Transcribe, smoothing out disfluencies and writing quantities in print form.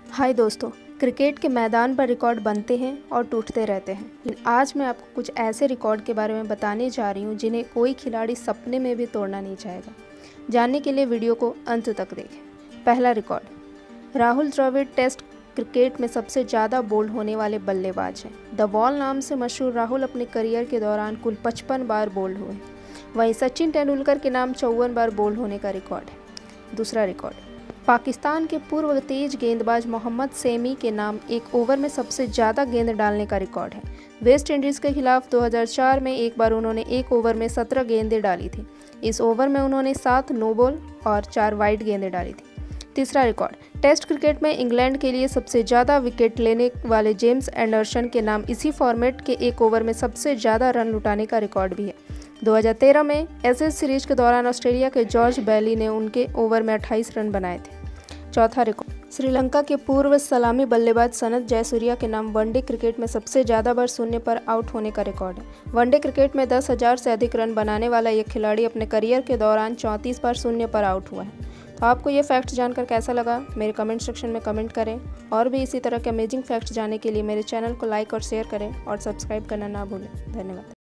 हाय दोस्तों, क्रिकेट के मैदान पर रिकॉर्ड बनते हैं और टूटते रहते हैं, लेकिन आज मैं आपको कुछ ऐसे रिकॉर्ड के बारे में बताने जा रही हूँ जिन्हें कोई खिलाड़ी सपने में भी तोड़ना नहीं चाहेगा। जानने के लिए वीडियो को अंत तक देखें। पहला record, Rahul Dravid test cricket में सबसे ज़्यादा बोल्ड होने वाले बल्लेबाज हैं। द बॉल नाम से मशहूर राहुल अपने करियर के दौरान कुल 55 बार बोल्ड हुए। वहीं सचिन तेंदुलकर के नाम 54 बार बोल्ड होने का रिकॉर्ड है। दूसरा रिकॉर्ड, पाकिस्तान के पूर्व तेज गेंदबाज मोहम्मद शमी के नाम एक ओवर में सबसे ज़्यादा गेंद डालने का रिकॉर्ड है। वेस्ट इंडीज़ के खिलाफ 2004 में एक बार उन्होंने एक ओवर में 17 गेंदें डाली थी। इस ओवर में उन्होंने 7 नो बॉल और 4 वाइड गेंदें डाली थी। तीसरा रिकॉर्ड, टेस्ट क्रिकेट में इंग्लैंड के लिए सबसे ज़्यादा विकेट लेने वाले जेम्स एंडरसन के नाम इसी फॉर्मेट के एक ओवर में सबसे ज़्यादा रन लुटाने का रिकॉर्ड भी है। 2013 में एशेज सीरीज के दौरान ऑस्ट्रेलिया के जॉर्ज बैली ने उनके ओवर में 28 रन बनाए थे। चौथा रिकॉर्ड, श्रीलंका के पूर्व सलामी बल्लेबाज सनथ जयसूर्या के नाम वनडे क्रिकेट में सबसे ज़्यादा बार शून्य पर आउट होने का रिकॉर्ड है। वनडे क्रिकेट में 10,000 से अधिक रन बनाने वाला यह खिलाड़ी अपने करियर के दौरान 34 बार शून्य पर आउट हुआ है। तो आपको ये फैक्ट जानकर कैसा लगा, मेरे कमेंट सेक्शन में कमेंट करें। और भी इसी तरह के अमेजिंग फैक्ट्स जानने के लिए मेरे चैनल को लाइक और शेयर करें और सब्सक्राइब करना ना भूलें। धन्यवाद।